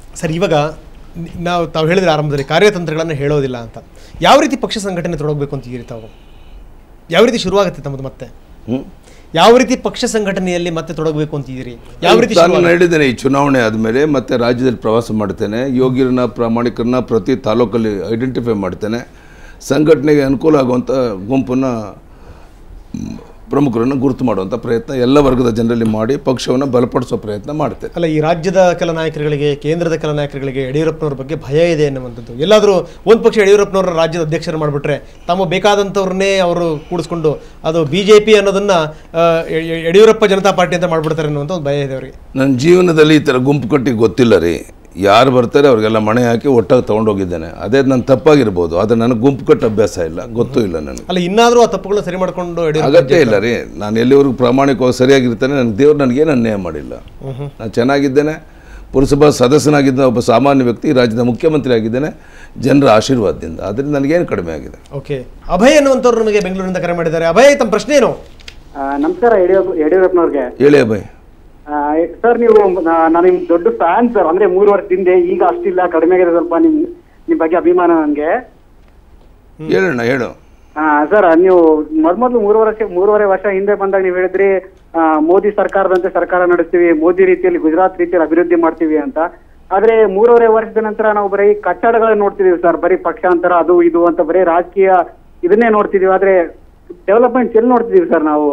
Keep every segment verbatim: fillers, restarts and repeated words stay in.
Sir, ಇವಾಗ ನಾವು ತಾವು ಹೇಳಿದ್ರೆ ಆರಂಭದಲ್ಲಿ ಕಾರ್ಯತಂತ್ರಗಳನ್ನು ಹೇಳೋದಿಲ್ಲ ಅಂತ, ಯಾವ ರೀತಿ ಪಕ್ಷ ಸಂಘಟನೆ ತೊಡಗಬೇಕು ಅಂತಿದ್ದೀರಿ ತಾವು? ಯಾವ ರೀತಿ ಶುರುವಾಗುತ್ತೆ ತಮ್ಮದು ಮತ್ತೆ? ಯಾವ ರೀತಿ ಪಕ್ಷ ಸಂಘಟನೆಯಲ್ಲಿ ಮತ್ತೆ ತೊಡಗಬೇಕು ಅಂತಿದ್ದೀರಿ? ಯಾವ ರೀತಿ? ನಾನು ಹೇಳಿದ್ದೇನೆ, ಈ ಚುನಾವಣೆ ಆದಮೇಲೆ ಮತ್ತೆ ರಾಜ್ಯದಲ್ಲಿ ಪ್ರವಾಸ ಮಾಡ್ತೇನೆ, ಯೋಗ್ಯರನ್ನ ಪ್ರಾಮಾಣಿಕರನ್ನ ಪ್ರತಿ ತಾಲೂಕಲ್ಲಿ ಐಡೆಂಟಿಫೈ ಮಾಡ್ತೇನೆ, ಸಂಘಟನೆಗೆ ಅನುಕೂಲ ಆಗುವಂಥ ಗುಂಪನ್ನು ಪ್ರಮುಖರನ್ನು ಗುರುತು ಮಾಡುವಂಥ ಪ್ರಯತ್ನ ಎಲ್ಲ ವರ್ಗದ ಜನರಲ್ಲಿ ಮಾಡಿ ಪಕ್ಷವನ್ನು ಬಲಪಡಿಸೋ ಪ್ರಯತ್ನ ಮಾಡ್ತೇವೆ. ಅಲ್ಲ, ಈ ರಾಜ್ಯದ ಕೆಲ ನಾಯಕರುಗಳಿಗೆ, ಕೇಂದ್ರದ ಕೆಲ ನಾಯಕರುಗಳಿಗೆ ಯಡಿಯೂರಪ್ಪನವ್ರ ಬಗ್ಗೆ ಭಯ ಇದೆ ಅನ್ನುವಂಥದ್ದು. ಎಲ್ಲಾದರೂ ಒಂದು ಪಕ್ಷ ಯಡಿಯೂರಪ್ಪನವ್ರ ರಾಜ್ಯದ ಅಧ್ಯಕ್ಷರು ಮಾಡಿಬಿಟ್ರೆ ತಮ್ಮ ಬೇಕಾದಂಥವ್ರನ್ನೇ ಅವರು ಕೂಡಿಸ್ಕೊಂಡು ಅದು ಬಿ ಜೆ ಪಿ ಅನ್ನೋದನ್ನು ಯಡಿಯೂರಪ್ಪ ಜನತಾ ಪಾರ್ಟಿ ಅಂತ ಮಾಡಿಬಿಡ್ತಾರೆ ಅನ್ನುವಂಥ ಒಂದು ಭಯ ಇದೆ ಅವರಿಗೆ. ನನ್ನ ಜೀವನದಲ್ಲಿ ಈ ಥರ ಗುಂಪು ಕಟ್ಟಿ ಗೊತ್ತಿಲ್ಲ ರೀ. ಯಾರು ಬರ್ತಾರೆ ಅವ್ರಿಗೆಲ್ಲ ಮಣೆ ಹಾಕಿ ಒಟ್ಟಾಗಿ ತೊಗೊಂಡೋಗಿದ್ದೇನೆ. ಅದೇ ನನ್ನ ತಪ್ಪಾಗಿರ್ಬೋದು, ಆದರೆ ನನಗೆ ಗುಂಪು ಕಟ್ಟ ಅಭ್ಯಾಸ ಇಲ್ಲ, ಗೊತ್ತೂ ಇಲ್ಲ ನನಗೆ. ಅಲ್ಲ, ಇನ್ನಾದರೂ ಆ ತಪ್ಪುಗಳನ್ನ ಸರಿ ಮಾಡಿಕೊಂಡು ಅಗತ್ಯ ಇಲ್ಲ ರೀ. ನಾನು ಎಲ್ಲಿವರೆಗೂ ಪ್ರಾಮಾಣಿಕವಾಗಿ ಸರಿಯಾಗಿರ್ತೇನೆ, ನನಗೆ ದೇವ್ರು ನನಗೇನು ಅನ್ಯಾಯ ಮಾಡಿಲ್ಲ. ನಾನು ಚೆನ್ನಾಗಿದ್ದೇನೆ, ಪುರಸಭಾ ಸದಸ್ಯನಾಗಿದ್ದ ಒಬ್ಬ ಸಾಮಾನ್ಯ ವ್ಯಕ್ತಿ, ರಾಜ್ಯದ ಮುಖ್ಯಮಂತ್ರಿ ಆಗಿದ್ದೇನೆ ಜನರ ಆಶೀರ್ವಾದದಿಂದ. ಅದರಿಂದ ನನಗೇನು ಕಡಿಮೆ ಆಗಿದೆ. ಓಕೆ, ಅಭಯ್ ಅನ್ನುವಂಥವ್ರು ನಮಗೆ ಬೆಂಗಳೂರಿನಿಂದ ಕರೆ ಮಾಡಿದ್ದಾರೆ. ಅಭಯ್, ತಮ್ಮ ಪ್ರಶ್ನೆ ಏನು? ನಮಸ್ಕಾರ ಯಡಿಯೂರಪ್ಪನವ್ರಿಗೆ. ಹೇಳಿ ಅಭಯ್. ಸರ್, ನೀವು ನಾನು ನಿಮ್ ದೊಡ್ಡ ಫ್ಯಾನ್ ಸರ್. ಅಂದ್ರೆ ಮೂರು ವರ್ಷದಿಂದ ಈಗ ಅಷ್ಟಿಲ್ಲ, ಕಡಿಮೆ ಆಗಿದೆ ಸ್ವಲ್ಪ ನಿಮ್ ನಿಮ್ ಬಗ್ಗೆ ಅಭಿಮಾನ ನನಗೆ. ಹೇಳೋಣ, ಹೇಳು. ಹಾ ಸರ್, ನೀವು ಮೊದ್ಮೊದ್ಲು ಮೂರು ವರ್ಷ ಮೂರುವರೆ ವರ್ಷ ಹಿಂದೆ ಬಂದಾಗ ನೀವು ಹೇಳಿದ್ರಿ ಮೋದಿ ಸರ್ಕಾರದಂತೆ ಸರ್ಕಾರ ನಡೆಸ್ತೀವಿ, ಮೋದಿ ರೀತಿಯಲ್ಲಿ ಗುಜರಾತ್ ರೀತಿಯಲ್ಲಿ ಅಭಿವೃದ್ಧಿ ಮಾಡ್ತೀವಿ ಅಂತ. ಆದ್ರೆ ಮೂರುವರೆ ವರ್ಷದ ನಂತರ ನಾವು ಬರೀ ಕಟ್ಟಡಗಳನ್ನ ನೋಡ್ತಿದೀವಿ ಸರ್. ಬರೀ ಪಕ್ಷಾಂತರ ಅದು ಇದು ಅಂತ ಬರೀ ರಾಜಕೀಯ ಇದನ್ನೇ ನೋಡ್ತಿದೀವಿ. ಆದ್ರೆ ಡೆವಲಪ್ಮೆಂಟ್ ಎಲ್ಲಿ ನೋಡ್ತಿದೀವಿ ಸರ್ ನಾವು?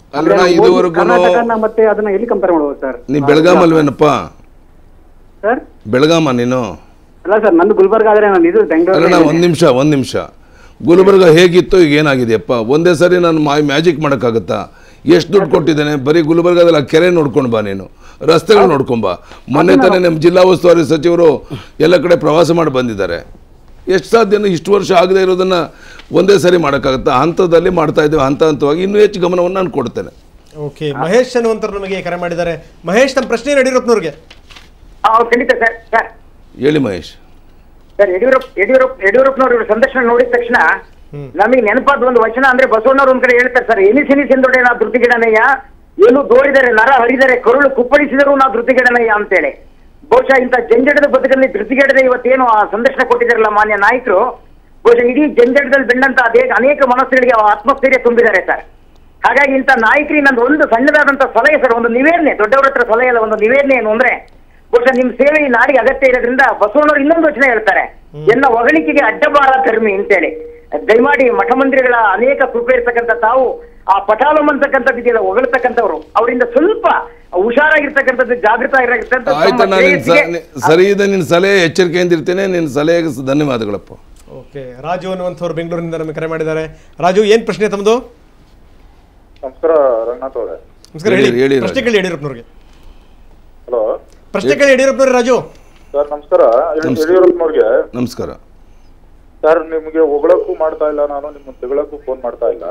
ಮತ್ತೆ ಅದನ್ನ ಎಲ್ಲಿ ಕಂಪೇರ್ ಮಾಡ್ಬೋದು ಸರ್? ನೀ ಬೆಳಗಾಂ ಅಲ್ವೇನಪ್ಪ ಸರ್? ಬೆಳಗಾಮ ನೀನು? ಅಲ್ಲ ಸರ್, ನಂದು ಗುಲ್ಬರ್ಗ. ಆದ್ರೆ ನಾನು ಇದು ಬೆಂಗಳೂರು. ಒಂದ್ ನಿಮಿಷ ಒಂದ್ ನಿಮಿಷ ಗುಲ್ಬರ್ಗ ಹೇಗಿತ್ತು, ಈಗ ಏನಾಗಿದೆಯಪ್ಪ? ಒಂದೇ ಸರಿ ನಾನು ಮ್ಯಾಜಿಕ್ ಮಾಡೋಕ್ಕಾಗತ್ತಾ? ಎಷ್ಟು ದುಡ್ಡು ಕೊಟ್ಟಿದ್ದೇನೆ? ಬರೀ ಗುಲ್ಬರ್ಗದಲ್ಲಿ ಆ ಕೆರೆ ನೋಡ್ಕೊಂಡು ಬಾ, ನೀನು ರಸ್ತೆಗಳು ನೋಡ್ಕೊಂಬ. ಮೊನ್ನೆ ತಾನೇ ನಮ್ಮ ಜಿಲ್ಲಾ ಉಸ್ತುವಾರಿ ಸಚಿವರು ಎಲ್ಲ ಕಡೆ ಪ್ರವಾಸ ಮಾಡಿ ಬಂದಿದ್ದಾರೆ. ಎಷ್ಟು ಸಾಧ್ಯ? ಇಷ್ಟು ವರ್ಷ ಆಗದೆ ಇರೋದನ್ನ ಒಂದೇ ಸರಿ ಮಾಡೋಕ್ಕಾಗತ್ತಾ? ಹಂತದಲ್ಲಿ ಮಾಡ್ತಾ ಇದ್ದೇವೆ, ಹಂತ ಹಂತವಾಗಿ ಇನ್ನೂ ಹೆಚ್ಚು ಗಮನವನ್ನು ನಾನು ಕೊಡ್ತೇನೆ. ಓಕೆ, ಮಹೇಶ್ ಅನ್ನುವಂಥವ್ರು ನಮಗೆ ಕರೆ ಮಾಡಿದ್ದಾರೆ. ಮಹೇಶ್, ತಮ್ಮ ಪ್ರಶ್ನೆ ಯಡಿಯೂರಪ್ಪನವ್ರಿಗೆ. ಖಂಡಿತ ಸರ್. ಸರ್ ಹೇಳಿ ಮಹೇಶ್. ಸರ್, ಯಡಿಯೂರಪ್ಪ ಯಡಿಯೂರಪ್ಪ ಯಡಿಯೂರಪ್ಪನವ್ರ ಸಂದರ್ಶನ ನೋಡಿದ ತಕ್ಷಣ ನಮಗೆ ನೆನಪಾದ ಒಂದು ವಚನ ಅಂದ್ರೆ ಬಸವಣ್ಣವ್ರು ಒಂದ್ ಕಡೆ ಹೇಳ್ತಾರೆ ಸರ್, ಎನಿಸೆನಿಸೆಂದೊಡೆ ನಾ ಧೃತಿಗೆಡನಯ್ಯ, ಏನು ದೋಡಿದರೆ ನರ ಹರಿದರೆ ಕರುಳು ಕುಪ್ಪಳಿಸಿದರೂ ನಾ ಧೃತಿಗೆಡನಯ್ಯ ಅಂತೇಳಿ. ಬಹುಶಃ ಇಂಥ ಜಂಜಡದ ಬದುಕಲ್ಲಿ ಧೃತಿಗೆಡದೆ ಇವತ್ತೇನು ಆ ಸಂದರ್ಶನ ಕೊಟ್ಟಿದ್ದಾರಲ್ಲ ಮಾನ್ಯ ನಾಯಕರು, ಬಹುಶಃ ಇಡೀ ಜಂಜಡದಲ್ಲಿ ಬೆಂಡಂತ ಅದೇ ಅನೇಕ ಮನಸ್ಸುಗಳಿಗೆ ಆತ್ಮಸ್ಥೈರ್ಯ ತುಂಬಿದ್ದಾರೆ ಸರ್. ಹಾಗಾಗಿ ಇಂಥ ನಾಯಕರಿಗೆ ನಂದು ಒಂದು ಸಣ್ಣದಾದಂತ ಸಲಹೆ ಸರ್, ಒಂದು ನಿವೇದನೆ, ದೊಡ್ಡವರ ಹತ್ರ ಸಲಹೆ ಅಲ್ಲ, ಒಂದು ನಿವೇದನೆ ಏನು ಅಂದ್ರೆ, ಬಹುಶಃ ನಿಮ್ ಸೇವೆ ಈ ನಾಡಿಗೆ ಅಗತ್ಯ ಇರೋದ್ರಿಂದ ಬಸವಣ್ಣವರು ಇನ್ನೊಂದು ವಚನ ಹೇಳ್ತಾರೆ, ಎಲ್ಲ ಹೊಗಳಿಕೆಗೆ ಅಡ್ಡಬಾರ ಧರ್ಮಿ ಅಂತೇಳಿ. ದಯಮಾಡಿ ಮಠ ಮಂದಿರಗಳ ಅನೇಕ ಕೃಪೆ ಇರ್ತಕ್ಕಂಥ ತಾವು ಆ ಪಟಾಲಂ ಅಂತಕ್ಕಂಥದ್ದು ಇದೆಯಲ್ಲ, ಹೊಗಳ್ತಕ್ಕಂಥವ್ರು, ಅವರಿಂದ ಸ್ವಲ್ಪ ಹುಷಾರಾಗಿರ್ತಕ್ಕಂಥದ್ದು, ಜಾಗೃತ ಆಗಿರ್ತಕ್ಕಂಥದ್ದು. ಸರಿ ಇದೆ, ನಿನ್ನ ಸಲಹೆ ಎಚ್ಚರಿಕೆಯಿಂದ ಇರ್ತೇನೆ. ನಿನ್ನ ಸಲಹೆಗೆ ಧನ್ಯವಾದಗಳಪ್ಪ. ಓಕೆ, ರಾಜು ಅನ್ನುವಂಥವ್ರು ಬೆಂಗಳೂರಿನಿಂದ ನಮಗೆ ಕರೆ ಮಾಡಿದ್ದಾರೆ. ರಾಜು, ಏನ್ ಪ್ರಶ್ನೆ ತಮ್ಮದು? ನಮಸ್ಕಾರ ರಂಗನಾಥ್ ಅವರೇ. ನಮಸ್ಕಾರ, ಹೇಳಿ. ಪ್ರಶ್ನೆ ಕೇಳಿ ಯಡಿಯೂರಪ್ಪನವ್ರಿಗೆ. ಹಲೋ, ಪ್ರಶ್ನೆ ಕೇಳಿ ಯಡಿಯೂರಪ್ಪನವ್ರೆ. ರಾಜು ಸರ್, ನಮಸ್ಕಾರ. ಯಡಿಯೂರಪ್ಪನವ್ರಿಗೆ ನಮಸ್ಕಾರ ಸರ್. ನಿಮ್ಗೆ ಹೊಗಳಕ್ಕೂ ಮಾಡ್ತಾ ಇಲ್ಲ ನಾನು, ನಿಮ್ಮನ್ನ ತೆಗಳಕ್ಕೂ ಫೋನ್ ಮಾಡ್ತಾ ಇಲ್ಲ.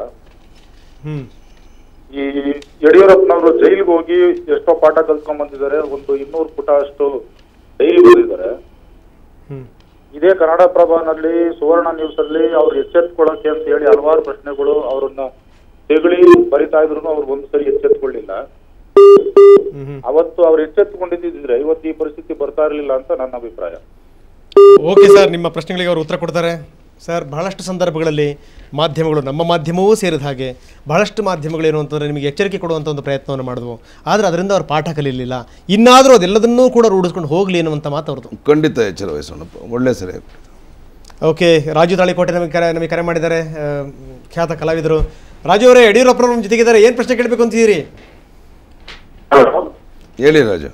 ಈ ಯಡಿಯೂರಪ್ಪನವರು ಜೈಲಿಗೆ ಹೋಗಿ ಎಷ್ಟೋ ಪಾಠ ಕಲ್ತ್ಕೊಂಡ್ ಬಂದಿದ್ದಾರೆ. ಒಂದು ಇನ್ನೂರು ಪುಟ ಅಷ್ಟು ಡೈಲಿ ಓದಿದ್ದಾರೆ. ಇದೇ ಕನ್ನಡಪ್ರಭನಲ್ಲಿ, ಸುವರ್ಣ ನ್ಯೂಸ್ ಅಲ್ಲಿ ಅವ್ರು ಎಚ್ಚೆತ್ಕೊಳ್ಳಕ್ಕೆ ಅಂತ ಹೇಳಿ ಹಲವಾರು ಪ್ರಶ್ನೆಗಳು ಅವ್ರನ್ನ ತೆಗಳಿ ಬರಿತಾ ಇದ್ರು, ಅವ್ರು ಒಂದು ಸರಿ ಎಚ್ಚೆತ್ಕೊಳ್ಳಿಲ್ಲ. ಅವತ್ತು ಅವ್ರು ಎಚ್ಚೆತ್ಕೊಂಡಿದ್ದಿದ್ರೆ ಇವತ್ತು ಈ ಪರಿಸ್ಥಿತಿ ಬರ್ತಾ ಇರಲಿಲ್ಲ ಅಂತ ನನ್ನ ಅಭಿಪ್ರಾಯ. ಓಕೆ ಸರ್, ನಿಮ್ಮ ಪ್ರಶ್ನೆಗಳಿಗೆ ಅವರು ಉತ್ತರ ಕೊಡ್ತಾರೆ. ಸರ್, ಬಹಳಷ್ಟು ಸಂದರ್ಭಗಳಲ್ಲಿ ಮಾಧ್ಯಮಗಳು, ನಮ್ಮ ಮಾಧ್ಯಮವೂ ಸೇರಿದ ಹಾಗೆ ಬಹಳಷ್ಟು ಮಾಧ್ಯಮಗಳೇನು ಅಂತಂದರೆ ನಿಮಗೆ ಎಚ್ಚರಿಕೆ ಕೊಡುವಂಥ ಒಂದು ಪ್ರಯತ್ನವನ್ನು ಮಾಡಿದ್ವು. ಆದರೆ ಅದರಿಂದ ಅವ್ರು ಪಾಠ ಕಲಿಯಲಿಲ್ಲ. ಇನ್ನಾದರೂ ಅದೆಲ್ಲದನ್ನೂ ಕೂಡ ರೂಢಿಸ್ಕೊಂಡು ಹೋಗಲಿ ಅನ್ನುವಂಥ ಮಾತು ಅವ್ರದ್ದು. ಖಂಡಿತ ಎಚ್ಚರ ವಹಿಸೋಣಪ್ಪ, ಒಳ್ಳೆ ಸರಿ. ಓಕೆ, ರಾಜು ತಾಳಿಕೋಟೆ ನಮಗೆ ಕರೆ ನಮಗೆ ಕರೆ ಮಾಡಿದ್ದಾರೆ, ಖ್ಯಾತ ಕಲಾವಿದರು. ರಾಜು ಅವರೇ, ಯಡಿಯೂರಪ್ಪನವ್ರು ನಮ್ಮ ಜೊತೆಗಿದ್ದಾರೆ. ಏನು ಪ್ರಶ್ನೆ ಕೇಳಬೇಕು ಅಂತಿದ್ದೀರಿ? ಹೇಳಿ ರಾಜು.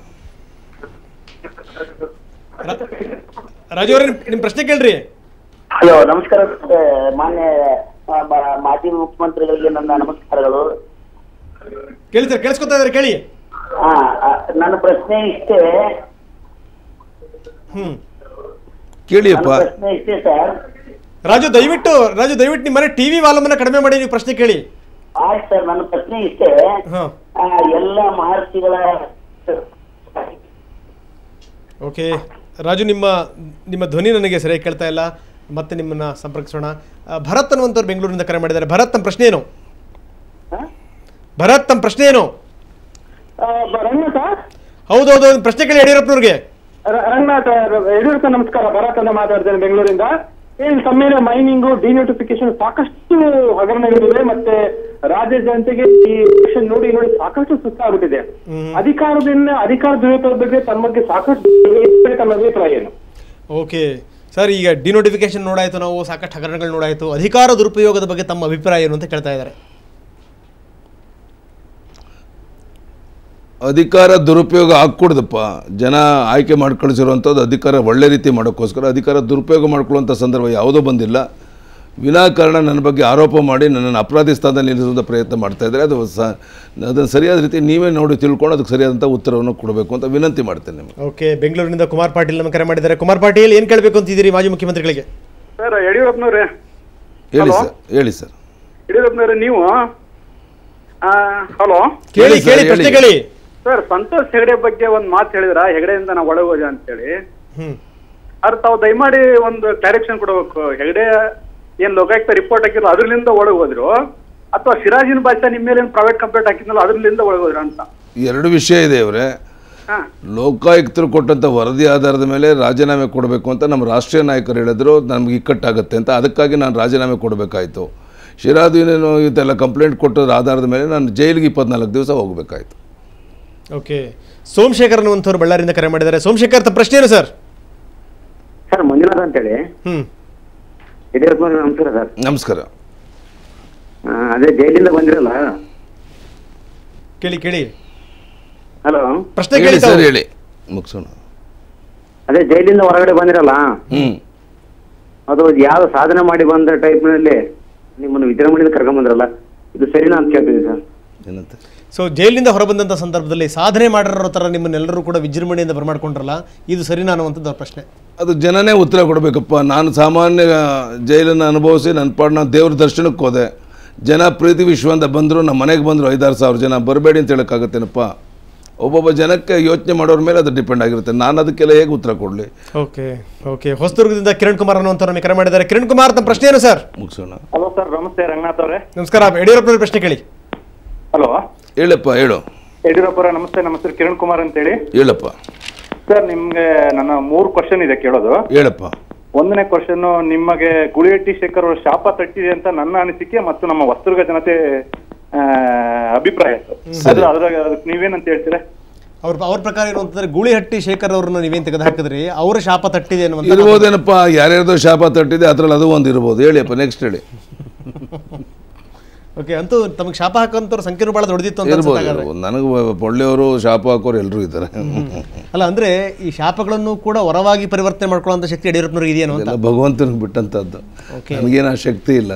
ರಾಜು ಅವರೇ, ನಿಮ್ಮ ಪ್ರಶ್ನೆ ಕೇಳ್ರಿ. ಹಲೋ, ನಮಸ್ಕಾರ. ಮಾನ್ಯ ಮಾಜಿ ಮುಖ್ಯಮಂತ್ರಿಗಳಿಗೆ ನನ್ನ ನಮಸ್ಕಾರಗಳು. ಕೇಳಿ ಸರ್, ಕೇಳಿಸ್ಕೊತಾ ಇದ್ದಾರೆ, ಕೇಳಿ. ಹಾ, ನನ್ನ ಪ್ರಶ್ನೆ ಇಷ್ಟೇ. ಹ್ಮ್ ಕೇಳಿಯಪ್ಪ. ಪ್ರಶ್ನೆ ಇಷ್ಟೇ ಸರ್. ರಾಜು, ದಯವಿಟ್ಟು ರಾಜು ದಯವಿಟ್ಟು ನಿಮ್ಮ ಮನೆ ಟಿವಿ ವಾಲ್ಯೂಮನ್ನ ಕಡಿಮೆ ಮಾಡಿ ನೀವು ಪ್ರಶ್ನೆ ಕೇಳಿ. ಆಯ್ತು ಸರ್, ನನ್ನ ಪ್ರಶ್ನೆ ಇಷ್ಟೇ. ಎಲ್ಲ ಮಹರ್ಷಿಗಳ ಓಕೆ ರಾಜು, ನಿಮ್ಮ ನಿಮ್ಮ ಧ್ವನಿ ನನಗೆ ಸರಿಯಾಗಿ ಕೇಳ್ತಾ ಇಲ್ಲ, ಮತ್ತೆ ನಿಮ್ಮನ್ನ ಸಂಪರ್ಕಿಸೋಣ. ಭರತ್ ಅನ್ನುವಂಥವ್ರು ಬೆಂಗಳೂರಿನಿಂದ ಕರೆ ಮಾಡಿದ್ದಾರೆ. ಭರತ್, ತಮ್ಮ ಪ್ರಶ್ನೆ ಏನು? ಭರತ್, ತಮ್ಮ ಪ್ರಶ್ನೆ ಏನು? ಹೌದೌದು, ಪ್ರಶ್ನೆ ಕೇಳಿ ಯಡಿಯೂರಪ್ಪನವ್ರಿಗೆ. ರ- ರಂಗನಾಥ್ ಯಡಿಯೂರಪ್ಪ ನಮಸ್ಕಾರ, ಭರತ್ ಅಂತ ಮಾತಾಡ್ತೇನೆ ಬೆಂಗಳೂರಿಂದ. ಏನ್ ಸಮ್ಮೇಳನ ಮೈನಿಂಗು ಡಿನೋಟಿಫಿಕೇಶನ್ ಸಾಕಷ್ಟು ಹಗರಣಗಳಿವೆ, ಮತ್ತೆ ರಾಜ್ಯ ಜನತೆಗೆ ಈ ಎಲೆಕ್ಷನ್ ನೋಡಿ ನೋಡಿ ಸಾಕಷ್ಟು ಸುಸ್ತಾಗ್ಬಿಟ್ಟಿದೆ. ಅಧಿಕಾರದಿಂದ ಅಧಿಕಾರ ದುರುಪಯೋಗದ ಬಗ್ಗೆ ತಮ್ಮ ಬಗ್ಗೆ ಸಾಕಷ್ಟು ತಮ್ಮ ಅಭಿಪ್ರಾಯ ಏನು? ಓಕೆ ಸರ್, ಈಗ ಡಿನೋಟಿಫಿಕೇಶನ್ ನೋಡಾಯಿತು, ನಾವು ಸಾಕಷ್ಟು ಹಗರಣಗಳು ನೋಡಾಯಿತು, ಅಧಿಕಾರ ದುರುಪಯೋಗದ ಬಗ್ಗೆ ತಮ್ಮ ಅಭಿಪ್ರಾಯ ಏನು ಅಂತ ಕೇಳ್ತಾ ಇದ್ದಾರೆ. ಅಧಿಕಾರ ದುರುಪಯೋಗ ಆಗ್ಕೊಡ್ದಪ್ಪ. ಜನ ಆಯ್ಕೆ ಮಾಡಿ ಕಳಿಸಿರುವಂಥದ್ದು ಅಧಿಕಾರ ಒಳ್ಳೆ ರೀತಿ ಮಾಡೋಕ್ಕೋಸ್ಕರ. ಅಧಿಕಾರ ದುರುಪಯೋಗ ಮಾಡ್ಕೊಳ್ಳುವಂಥ ಸಂದರ್ಭ ಯಾವುದೂ ಬಂದಿಲ್ಲ. ವಿನಾಕಾರಣ ನನ್ನ ಬಗ್ಗೆ ಆರೋಪ ಮಾಡಿ ನನ್ನನ್ನು ಅಪರಾಧಿ ಸ್ಥಾನದಲ್ಲಿ ನಿಲ್ಲಿಸುವಂಥ ಪ್ರಯತ್ನ ಮಾಡ್ತಾ ಇದ್ದಾರೆ. ಅದು ಸ ಅದನ್ನು ಸರಿಯಾದ ರೀತಿ ನೀವೇ ನೋಡಿ ತಿಳ್ಕೊಂಡು ಅದಕ್ಕೆ ಸರಿಯಾದಂಥ ಉತ್ತರವನ್ನು ಕೊಡಬೇಕು ಅಂತ ವಿನಂತಿ ಮಾಡ್ತೇನೆ ನಿಮಗೆ. ಓಕೆ, ಬೆಂಗಳೂರಿನಿಂದ ಕುಮಾರ್ ಪಾಟೀಲ್ ನಮ್ಮ ಕರೆ ಮಾಡಿದ್ದಾರೆ. ಕುಮಾರ್ ಪಾಟೀಲ್, ಏನು ಕೇಳಬೇಕು ಅಂತಿದ್ದೀರಿ ಮಾಜಿ ಮುಖ್ಯಮಂತ್ರಿಗಳಿಗೆ? ಸರ್ ಯಡಿಯೂರಪ್ಪನವ್ರೆ, ಹೇಳಿ ಸರ್. ಹೇಳಿ ಸರ್. ಯಡಿಯೂರಪ್ಪನವ್ರೆ ನೀವು ಹಲೋ ಕೇಳಿ ಹೇಳಿ ಕೇಳಿ ಸರ್, ಪ್ರಶ್ನೆ ಹೇಳಿ. ಕೇಳಿ. ಸರ್, ಸಂತೋಷ್ ಹೆಗಡೆ ಬಗ್ಗೆ ಒಂದ್ ಮಾತು ಹೇಳಿದ್ರ, ಹೆಗಡೆಯಿಂದ ನಾವು ಒಳಗೆ ಹೋದ ಅಂತೇಳಿ. ಹ್ಮ್ ಅದ್ರ ತಾವು ದಯಮಾಡಿ ಒಂದು ಕ್ಲಾರಿಫಿಕೇಶನ್ ಕೊಡಬೇಕು. ಹೆಗಡೆ ಏನ್ ಲೋಕಾಯುಕ್ತ ರಿಪೋರ್ಟ್ ಹಾಕಿದ್ರು ಅದ್ರಲಿಂದ ಒಳಗೆ ಹೋದ್ರು, ಅಥವಾ ಸಿರಾಜಿನ ಬಾದ್ಶಾ ನಿಮ್ಮ ಮೇಲೆ ಪ್ರೈವೇಟ್ ಕಂಪ್ಲೇಂಟ್ ಹಾಕಿದ್ನಲ್ಲ ಅದ್ರಲಿಂದ ಒಳಗೆ ಹೋದ್ರ ಅಂತ? ಎರಡು ವಿಷಯ ಇದೆ ಅವರೇ. ಹಾ ಲೋಕಾಯುಕ್ತರು ಕೊಟ್ಟಂಥ ವರದಿ ಆಧಾರದ ಮೇಲೆ ರಾಜೀನಾಮೆ ಕೊಡಬೇಕು ಅಂತ ನಮ್ಮ ರಾಷ್ಟ್ರೀಯ ನಾಯಕರು ಹೇಳಿದ್ರು. ನಮ್ಗೆ ಇಕ್ಕಟ್ಟಾಗುತ್ತೆ ಅಂತ, ಅದಕ್ಕಾಗಿ ನಾನು ರಾಜೀನಾಮೆ ಕೊಡಬೇಕಾಯಿತು. ಶಿರಾದೀನೇನು ಇದೆಲ್ಲ ಕಂಪ್ಲೇಂಟ್ ಕೊಟ್ಟದ್ರ ಆಧಾರದ ಮೇಲೆ ನಾನು ಜೈಲಿಗೆ ಇಪ್ಪತ್ನಾಲ್ಕು ದಿವಸ ಹೋಗಬೇಕಾಯಿತು. ಓಕೆ, ಸೋಮಶೇಖರ್ ಅನ್ನುವಂಥವ್ರು ಬಳ್ಳಾರಿಯಿಂದ ಕರೆ ಮಾಡಿದ್ದಾರೆ. ಸೋಮಶೇಖರ್, ತಮ್ಮ ಪ್ರಶ್ನೆ ಏನು ಸರ್? ಸರ್ ಮಂಜುನಾಥ್ ಅಂತೇಳಿ. ಹ್ಮ್ ಯಡಿಯೂರಪ್ಪ ನಮಸ್ಕಾರ ಸರ್. ನಮಸ್ಕಾರ. ಆ, ಅದೇ ಜೈಲಿಂದ ಬಂದಿರಲ್ಲ. ಕೇಳಿ ಕೇಳಿ ಹಲೋ, ಪ್ರಶ್ನೆ ಹೇಳಿ ಕೇಳಿ ಸರ್, ತಾವು. ಹೇಳಿ ಮುಗಿಸೋಣ. ಅದೇ ಜೈಲಿಂದ ಹೊರಗಡೆ ಬಂದಿರಲ್ಲ, ಹ್ಮ್ ಅದು ಯಾವ ಸಾಧನೆ ಮಾಡಿ ಬಂದ ಟೈಪ್ ನಲ್ಲಿ ನಿಮ್ಮನ್ನು ವಿಜೃಂಭಣೆಯಿಂದ ಕರ್ಕೊಂಡ್ ಬಂದ್ರಲ್ಲ, ಇದು ಸರಿನಾ ಅಂತ ಕೇಳ್ತೀವಿ ಸರ್. ಏನಂತೆ? ಸೊ ಜೈಲಿಂದ ಹೊರಬಂದಂಥ ಸಂದರ್ಭದಲ್ಲಿ ಸಾಧನೆ ಮಾಡಿರೋ ಥರ ನಿಮ್ಮನ್ನೆಲ್ಲರೂ ಕೂಡ ವಿಜೃಂಭಣೆಯಿಂದ ಬರಮಾಡ್ಕೊಂಡ್ರಲ್ಲ, ಇದು ಸರಿನಾ ಅನ್ನುವಂಥದ್ದು ಅವ್ರ ಪ್ರಶ್ನೆ. ಅದು ಜನನೇ ಉತ್ತರ ಕೊಡಬೇಕಪ್ಪ. ನಾನು ಸಾಮಾನ್ಯ ಜೈಲನ್ನು ಅನುಭವಿಸಿ ನನ್ನ ಪಾಡ್ ನಾನು ದೇವ್ರ ದರ್ಶನಕ್ಕೆ ಹೋದೆ. ಜನ ಪ್ರೀತಿ ವಿಶ್ವ ಬಂದರು, ನಮ್ಮ ಮನೆಗೆ ಬಂದರು ಐದಾರು ಸಾವಿರ ಜನ. ಬರಬೇಡಿ ಅಂತ ಹೇಳೋಕ್ಕಾಗತ್ತೇನಪ್ಪ? ಒಬ್ಬೊಬ್ಬ ಜನಕ್ಕೆ ಯೋಚನೆ ಮಾಡೋರ ಮೇಲೆ ಅದು ಡಿಪೆಂಡ್ ಆಗಿರುತ್ತೆ. ನಾನು ಅದಕ್ಕೆಲ್ಲ ಹೇಗೆ ಉತ್ತರ ಕೊಡಲಿ? ಓಕೆ ಓಕೆ ಹೊಸದುರ್ಗದಿಂದ ಕಿರಣ್ ಕುಮಾರ್ ಅನ್ನುವಂಥವ್ರು ನಮಗೆ ಕರೆ ಮಾಡಿದ್ದಾರೆ. ಕಿರಣ್ ಕುಮಾರ್, ತಮ್ಮ ಪ್ರಶ್ನೆ ಏನು ಸರ್? ಮುಗಿಸೋಣ. ಹಲೋ ಸರ್, ನಮಸ್ತೆ ರಂಗನಾಥ್ ಅವರೇ. ನಮಸ್ಕಾರ, ಯಡಿಯೂರಪ್ಪನವ್ರ ಪ್ರಶ್ನೆ ಕೇಳಿ. ಹಲೋ ಹೇಳಪ್ಪ, ಹೇಳು. ಯಡಿಯೂರಪ್ಪರ ನಮಸ್ತೆ. ನಮಸ್ತೆ, ಕಿರಣ್ ಕುಮಾರ್ ಅಂತೇಳಿ. ಹೇಳಪ್ಪ. ಸರ್, ನಿಮ್ಗೆ ನನ್ನ ಮೂರು ಕ್ವಶನ್ ಇದೆ ಕೇಳೋದು. ಹೇಳಪ್ಪ. ಒಂದನೇ ಕ್ವಶನ್, ನಿಮಗೆ ಗುಳಿಹಟ್ಟಿ ಶೇಖರ್ ಅವರ ಶಾಪ ತಟ್ಟಿದೆ ಅಂತ ನನ್ನ ಅನಿಸಿಕೆ ಮತ್ತು ನಮ್ಮ ಹೊಸದುರ್ಗ ಜನತೆ ಆ, ಅಭಿಪ್ರಾಯ. ಅದು ಅದ್ರಾಗ ಅದಕ್ಕೆ ನೀವೇನಂತ ಹೇಳ್ತೀರಾ? ಅವ್ರ ಅವ್ರ ಪ್ರಕಾರ ಏನು ಅಂತಂದ್ರೆ, ಗೂಳಿಹಟ್ಟಿ ಶೇಖರ್ ಅವ್ರನ್ನ ನೀವೇನು ತೆಗೆದು ಹಾಕಿದ್ರಿ, ಅವರ ಶಾಪ ತಟ್ಟಿದೆ ಅನ್ನುವಂಥ. ಇರ್ಬೋದೇನಪ್ಪ, ಯಾರ್ಯಾರ್ದೋ ಶಾಪ ತಟ್ಟಿದೆ, ಅದ್ರಲ್ಲಿ ಅದು ಒಂದು ಇರ್ಬೋದು. ಹೇಳಿಯಪ್ಪ, ನೆಕ್ಸ್ಟ್ ಹೇಳಿ. ಓಕೆ, ಅಂತೂ ತಮಗೆ ಶಾಪ ಹಾಕುವಂಥವ್ರ ಸಂಖ್ಯೆನೂ ಭಾಳ ದೊಡ್ಡದಿತ್ತು ಅಂತ ಇರ್ಬೋದು, ಅನ್ಸುತ್ತೆ ಹಾಗಾದ್ರೆ. ಇರ್ಬೋದು. ನನಗೆ ಒಳ್ಳೆಯವರು ಶಾಪ ಹಾಕೋರು ಎಲ್ಲರೂ ಇದ್ದಾರೆ. ಅಲ್ಲ, ಅಂದ್ರೆ ಈ ಶಾಪಗಳನ್ನು ಕೂಡ ವರವಾಗಿ ಪರಿವರ್ತನೆ ಮಾಡ್ಕೊಳ್ಳುವಂಥ ಶಕ್ತಿ ಯಡಿಯೂರಪ್ಪನವ್ರಿಗೆ ಇದೆಯೇನೋ ಅಂತ. ಎಲ್ಲ ಭಗವಂತನಿಗೆ ಬಿಟ್ಟಂಥದ್ದು. ಓಕೆ, ನನಗೇನು ಆ ಶಕ್ತಿ ಇಲ್ಲ.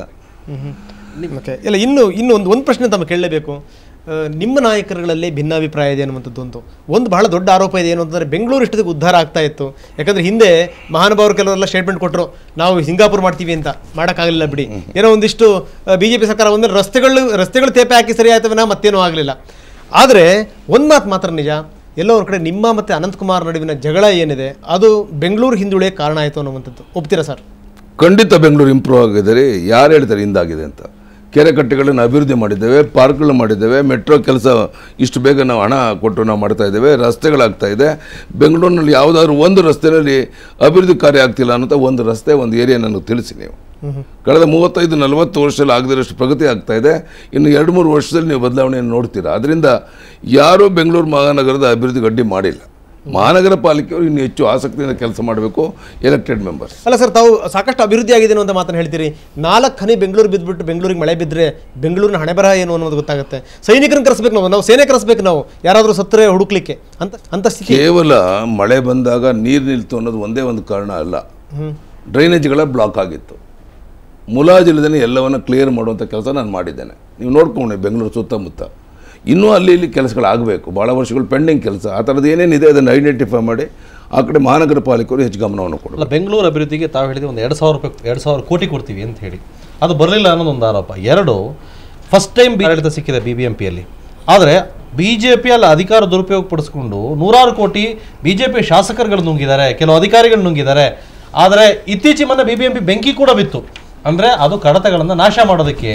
ಓಕೆ. ಇಲ್ಲ, ಇನ್ನು ಇನ್ನು ಒಂದು ಒಂದು ಪ್ರಶ್ನೆ ತಮ್ಮ ಕೇಳಲೇಬೇಕು. ಆ, ನಿಮ್ಮ ನಾಯಕರುಗಳಲ್ಲಿ ಭಿನ್ನಾಭಿಪ್ರಾಯ ಇದೆ ಅನ್ನುವಂಥದ್ದು ಒಂದು ಒಂದು ಬಹಳ ದೊಡ್ಡ ಆರೋಪ ಇದೆ. ಏನು ಅಂತಂದರೆ, ಬೆಂಗಳೂರು ಇಷ್ಟೊತ್ತಿಗೆ ಉದ್ಧಾರ ಆಗ್ತಾ ಇತ್ತು. ಯಾಕಂದರೆ ಹಿಂದೆ ಮಹಾನುಭಾವರು ಕೆಲವರೆಲ್ಲ ಸ್ಟೇಟ್ಮೆಂಟ್ ಕೊಟ್ಟರು, ನಾವು ಸಿಂಗಾಪುರ್ ಮಾಡ್ತೀವಿ ಅಂತ. ಮಾಡೋಕ್ಕಾಗಲಿಲ್ಲ ಬಿಡಿ. ಏನೋ ಒಂದಿಷ್ಟು ಬಿ ಜೆ ಪಿ ಸರ್ಕಾರ ಒಂದರೆ ರಸ್ತೆಗಳು ರಸ್ತೆಗಳು ತೇಪೆ ಹಾಕಿ ಸರಿ ಆಯ್ತವನ, ಮತ್ತೇನೂ ಆಗಲಿಲ್ಲ. ಆದರೆ ಒಂದು ಮಾತು ಮಾತ್ರ ನಿಜ, ಎಲ್ಲೋ ಒಂದು ಕಡೆ ನಿಮ್ಮ ಮತ್ತು ಅನಂತಕುಮಾರ್ ನಡುವಿನ ಜಗಳ ಏನಿದೆ ಅದು ಬೆಂಗಳೂರು ಹಿಂದುಳಿಯ ಕಾರಣ ಆಯಿತು ಅನ್ನುವಂಥದ್ದು ಒಪ್ತೀರಾ ಸರ್? ಖಂಡಿತ ಬೆಂಗಳೂರು ಇಂಪ್ರೂವ್ ಆಗಿದೆ ರೀ. ಯಾರು ಹೇಳ್ತಾರೆ ಹಿಂದಾಗಿದೆ ಅಂತ? ಕೆರೆ ಕಟ್ಟೆಗಳನ್ನು ಅಭಿವೃದ್ಧಿ ಮಾಡಿದ್ದೇವೆ, ಪಾರ್ಕ್ಗಳು ಮಾಡಿದ್ದೇವೆ, ಮೆಟ್ರೋ ಕೆಲಸ ಇಷ್ಟು ಬೇಗ ನಾವು ಹಣ ಕೊಟ್ಟು ನಾವು ಮಾಡ್ತಾ ಇದ್ದೇವೆ, ರಸ್ತೆಗಳಾಗ್ತಾ ಇದೆ. ಬೆಂಗಳೂರಿನಲ್ಲಿ ಯಾವುದಾದ್ರೂ ಒಂದು ರಸ್ತೆಯಲ್ಲಿ ಅಭಿವೃದ್ಧಿ ಕಾರ್ಯ ಆಗ್ತಿಲ್ಲ ಅನ್ನೋಂಥ ಒಂದು ರಸ್ತೆ, ಒಂದು ಏರಿಯಾ ನನಗೆ ತಿಳಿಸಿ ನೀವು. ಕಳೆದ ಮೂವತ್ತೈದು ನಲವತ್ತು ವರ್ಷದಲ್ಲಿ ಆಗದಿರೋಷ್ಟು ಪ್ರಗತಿ ಆಗ್ತಾ ಇದೆ. ಇನ್ನು ಎರಡು ಮೂರು ವರ್ಷದಲ್ಲಿ ನೀವು ಬದಲಾವಣೆಯನ್ನು ನೋಡ್ತೀರಾ. ಅದರಿಂದ ಯಾರೂ ಬೆಂಗಳೂರು ಮಹಾನಗರದ ಅಭಿವೃದ್ಧಿಗೆ ಅಡ್ಡಿ ಮಾಡಿಲ್ಲ. ಮಹಾನಗರ ಪಾಲಿಕೆಯವರು ಇನ್ನು ಹೆಚ್ಚು ಆಸಕ್ತಿಯಿಂದ ಕೆಲಸ ಮಾಡಬೇಕು, ಎಲೆಕ್ಟೆಡ್ ಮೆಂಬರ್ಸ್. ಅಲ್ಲ ಸರ್, ತಾವು ಸಾಕಷ್ಟು ಅಭಿವೃದ್ಧಿ ಆಗಿದೆ ಅಂತ ಮಾತನ್ನು ಹೇಳ್ತೀರಿ. ನಾಲ್ಕು ಹನಿ ಬೆಂಗಳೂರು ಬಿದ್ದುಬಿಟ್ಟು ಬೆಂಗಳೂರಿಗೆ ಮಳೆ ಬಿದ್ದರೆ ಬೆಂಗಳೂರಿನ ಹಣೆ ಬರಹ ಏನು ಅನ್ನೋದು ಗೊತ್ತಾಗುತ್ತೆ. ಸೈನಿಕರನ್ನು ಕರೆಸ್ಬೇಕು ನಾವು, ನಾವು ಸೇನೆ ಕರೆಸ್ಬೇಕು ನಾವು, ಯಾರಾದರೂ ಸತ್ತರೆ ಹುಡುಕ್ಲಿಕ್ಕೆ ಅಂತ ಅಂತ ಸ್ಥಿತಿ. ಕೇವಲ ಮಳೆ ಬಂದಾಗ ನೀರು ನಿಲ್ತು ಅನ್ನೋದು ಒಂದೇ ಒಂದು ಕಾರಣ ಅಲ್ಲ. ಡ್ರೈನೇಜ್ಗಳ ಬ್ಲಾಕ್ ಆಗಿತ್ತು. ಮುಲಾಜಿಲ್ಲದೇ ಎಲ್ಲವನ್ನು ಕ್ಲಿಯರ್ ಮಾಡುವಂಥ ಕೆಲಸ ನಾನು ಮಾಡಿದ್ದೇನೆ. ನೀವು ನೋಡ್ಕೊಂಡೆ ಬೆಂಗಳೂರು ಸುತ್ತಮುತ್ತ ಇನ್ನೂ ಅಲ್ಲಿ ಇಲ್ಲಿ ಕೆಲಸಗಳಾಗಬೇಕು. ಭಾಳ ವರ್ಷಗಳು ಪೆಂಡಿಂಗ್ ಕೆಲಸ. ಆ ಥರದ್ದು ಏನೇನಿದೆ ಅದನ್ನು ಐಡೆಂಟಿಫೈ ಮಾಡಿ ಆ ಕಡೆ ಮಹಾನಗರ ಪಾಲಿಕೆಯವರು ಹೆಚ್ಚು ಗಮನವನ್ನು ಕೊಡೋಲ್ಲ. ಅಲ್ಲ, ಬೆಂಗಳೂರು ಅಭಿವೃದ್ಧಿಗೆ ತಾವು ಹೇಳಿದ್ರೆ ಒಂದು ಎರಡು ಸಾವಿರ ರೂಪಾಯಿ ಎರಡು ಸಾವಿರ ಕೋಟಿ ಕೊಡ್ತೀವಿ ಅಂತ ಹೇಳಿ ಅದು ಬರಲಿಲ್ಲ ಅನ್ನೋದು ಒಂದು ಆರೋಪ. ಎರಡು, ಫಸ್ಟ್ ಟೈಮ್ ಆಡಳಿತ ಸಿಕ್ಕಿದೆ ಬಿ ಬಿ ಎಂ ಪಿಯಲ್ಲಿ. ಆದರೆ ಬಿ ಜೆ ಪಿಯಲ್ಲಿ ಅಧಿಕಾರ ದುರುಪಯೋಗ ಪಡಿಸ್ಕೊಂಡು ನೂರಾರು ಕೋಟಿ ಬಿ ಜೆ ಪಿ ಶಾಸಕರುಗಳು ನುಂಗಿದ್ದಾರೆ, ಕೆಲವು ಅಧಿಕಾರಿಗಳು ನುಂಗಿದ್ದಾರೆ. ಆದರೆ ಇತ್ತೀಚೆಗೆ ಮೊನ್ನೆ ಬಿ ಬಿ ಎಂ ಪಿ ಬೆಂಕಿ ಕೂಡ ಬಿತ್ತು. ಅಂದರೆ ಅದು ಕಡತಗಳನ್ನು ನಾಶ ಮಾಡೋದಕ್ಕೆ.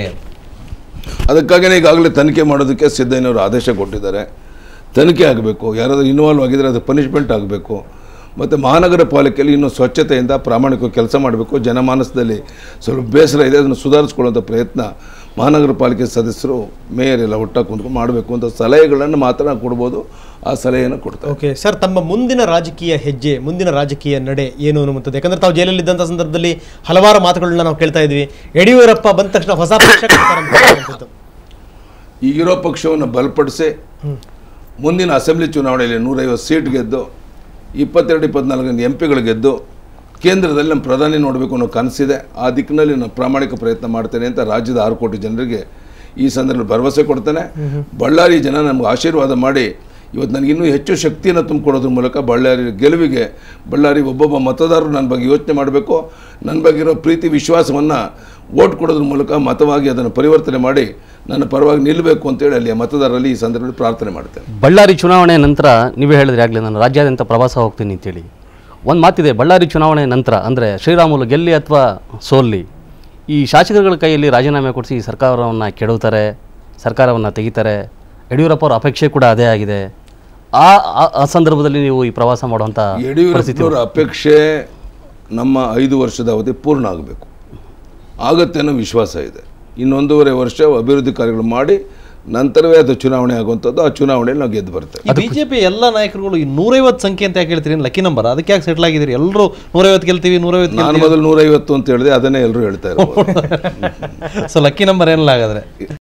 ಅದಕ್ಕಾಗಿಯೇ ಈಗಾಗಲೇ ತನಿಖೆ ಮಾಡೋದಕ್ಕೆ ಸಿದ್ದಯ್ಯನವರು ಆದೇಶ ಕೊಟ್ಟಿದ್ದಾರೆ. ತನಿಖೆ ಆಗಬೇಕು. ಯಾರಾದರೂ ಇನ್ವಾಲ್ವ್ ಆಗಿದ್ದರೆ ಅದು ಪನಿಷ್ಮೆಂಟ್ ಆಗಬೇಕು. ಮತ್ತು ಮಹಾನಗರ ಪಾಲಿಕೆಯಲ್ಲಿ ಇನ್ನೂ ಸ್ವಚ್ಛತೆಯಿಂದ ಪ್ರಾಮಾಣಿಕವಾಗಿ ಕೆಲಸ ಮಾಡಬೇಕು. ಜನಮಾನಸದಲ್ಲಿ ಸ್ವಲ್ಪ ಬೇಸರ ಇದೆ, ಅದನ್ನು ಸುಧಾರಿಸ್ಕೊಳ್ಳುವಂಥ ಪ್ರಯತ್ನ ಮಹಾನಗರ ಪಾಲಿಕೆ ಸದಸ್ಯರು ಮೇಯರ್ ಎಲ್ಲ ಒಟ್ಟಾಗಿ ಕುಂತ್ಕೊಂಡು ಮಾಡಬೇಕು ಅಂತ ಸಲಹೆಗಳನ್ನು ಮಾತ್ರ ಕೊಡ್ಬೋದು. ಆ ಸಲಹೆಯನ್ನು ಕೊಡ್ತಾರೆ. ಓಕೆ ಸರ್, ತಮ್ಮ ಮುಂದಿನ ರಾಜಕೀಯ ಹೆಜ್ಜೆ, ಮುಂದಿನ ರಾಜಕೀಯ ನಡೆ ಏನು ಅನ್ನುವಂಥದ್ದು? ಯಾಕಂದರೆ ತಾವು ಜೈಲಲ್ಲಿದ್ದಂಥ ಸಂದರ್ಭದಲ್ಲಿ ಹಲವಾರು ಮಾತುಗಳನ್ನ ನಾವು ಕೇಳ್ತಾ ಇದ್ವಿ. ಯಡಿಯೂರಪ್ಪ ಬಂದ ತಕ್ಷಣ ಹೊಸ ಪಕ್ಷ ಕಟ್ತಾರಂತ. ಈಗಿರೋ ಪಕ್ಷವನ್ನು ಬಲಪಡಿಸಿ ಮುಂದಿನ ಅಸೆಂಬ್ಲಿ ಚುನಾವಣೆಯಲ್ಲಿ ನೂರೈವತ್ತು ಸೀಟ್ ಗೆದ್ದು ಇಪ್ಪತ್ತೆರಡು ಇಪ್ಪತ್ನಾಲ್ಕು ಎಂ ಪಿಗಳು ಗೆದ್ದು ಕೇಂದ್ರದಲ್ಲಿ ನಮ್ಮ ಪ್ರಧಾನಿ ನೋಡಬೇಕು ಅನ್ನೋ ಕನಸಿದೆ. ಆ ದಿಕ್ಕಿನಲ್ಲಿ ನಾನು ಪ್ರಾಮಾಣಿಕ ಪ್ರಯತ್ನ ಮಾಡ್ತೇನೆ ಅಂತ ರಾಜ್ಯದ ಆರು ಕೋಟಿ ಜನರಿಗೆ ಈ ಸಂದರ್ಭದಲ್ಲಿ ಭರವಸೆ ಕೊಡ್ತೇನೆ. ಬಳ್ಳಾರಿ ಜನ ನಮ್ಗೆ ಆಶೀರ್ವಾದ ಮಾಡಿ ಇವತ್ತು ನನಗೆ ಇನ್ನೂ ಹೆಚ್ಚು ಶಕ್ತಿಯನ್ನು ತುಂಬಿಕೊಡೋದ್ರ ಮೂಲಕ ಬಳ್ಳಾರಿ ಗೆಲುವಿಗೆ ಬಳ್ಳಾರಿ ಒಬ್ಬೊಬ್ಬ ಮತದಾರರು ನನ್ನ ಬಗ್ಗೆ ಯೋಚನೆ ಮಾಡಬೇಕು. ನನ್ನ ಬಗ್ಗೆ ಇರೋ ಪ್ರೀತಿ ವಿಶ್ವಾಸವನ್ನು ಓಟ್ ಕೊಡೋದ್ರ ಮೂಲಕ ಮತವಾಗಿ ಅದನ್ನು ಪರಿವರ್ತನೆ ಮಾಡಿ ನನ್ನ ಪರವಾಗಿ ನಿಲ್ಲಬೇಕು ಅಂತೇಳಿ ಅಲ್ಲಿ ಮತದಾರರಲ್ಲಿ ಈ ಸಂದರ್ಭದಲ್ಲಿ ಪ್ರಾರ್ಥನೆ ಮಾಡ್ತೇನೆ. ಬಳ್ಳಾರಿ ಚುನಾವಣೆ ನಂತರ ನೀವೇ ಹೇಳಿದ್ರೆ ಆಗಲಿ ನಾನು ರಾಜ್ಯಾದ್ಯಂತ ಪ್ರವಾಸ ಹೋಗ್ತೀನಿ ಅಂತೇಳಿ ಒಂದು ಮಾತಿದೆ. ಬಳ್ಳಾರಿ ಚುನಾವಣೆ ನಂತರ ಅಂದರೆ ಶ್ರೀರಾಮುಲು ಗೆಲ್ಲಿ ಅಥವಾ ಸೋಲ್ಲಿ ಈ ಶಾಸಕರುಗಳ ಕೈಯಲ್ಲಿ ರಾಜೀನಾಮೆ ಕೊಡಿಸಿ ಸರ್ಕಾರವನ್ನು ಕೆಡವುತ್ತಾರೆ, ಸರ್ಕಾರವನ್ನು ತೆಗಿತಾರೆ. ಯಡಿಯೂರಪ್ಪ ಅವರ ಅಪೇಕ್ಷೆ ಕೂಡ ಅದೇ ಆಗಿದೆ. ಆ ಆ ಸಂದರ್ಭದಲ್ಲಿ ನೀವು ಈ ಪ್ರವಾಸ ಮಾಡುವಂಥ ಯಡಿಯೂರಪ್ಪನವರ ಅಪೇಕ್ಷೆ ನಮ್ಮ ಐದು ವರ್ಷದ ಅವಧಿ ಪೂರ್ಣ ಆಗಬೇಕು, ಆಗತ್ತೆ ಅನ್ನೋ ವಿಶ್ವಾಸ ಇದೆ. ಇನ್ನೊಂದೂವರೆ ವರ್ಷ ಅಭಿವೃದ್ಧಿ ಕಾರ್ಯಗಳು ಮಾಡಿ ನಂತರವೇ ಅದು ಚುನಾವಣೆ ಆಗುವಂಥದ್ದು. ಆ ಚುನಾವಣೆಯಲ್ಲಿ ನಾವು ಗೆದ್ದು ಬರ್ತೇವೆ. ಬಿಜೆಪಿ ಎಲ್ಲ ನಾಯಕರುಗಳು ಈ ನೂರೈವತ್ತು ಸಂಖ್ಯೆ ಅಂತ ಯಾಕೆ ಹೇಳ್ತೀರಿ? ಲಕ್ಕಿ ನಂಬರ್, ಅದಕ್ಕೆ ಯಾಕೆ ಸೆಟ್ಲ್ ಆಗಿದ್ದೀರಿ? ಎಲ್ಲರೂ ನೂರೈವತ್ತು ಗೆಲ್ತೀವಿ ನೂರೈವತ್ತು. ನಾನು ಮೊದಲು ನೂರೈವತ್ತು ಅಂತ ಹೇಳಿದೆ, ಅದನ್ನೇ ಎಲ್ಲರೂ ಹೇಳ್ತಾ ಇರ್ಬೋದು. ಸೊ ಲಕ್ಕಿ ನಂಬರ್ ಏನಿಲ್ಲ ಹಾಗಾದ್ರೆ.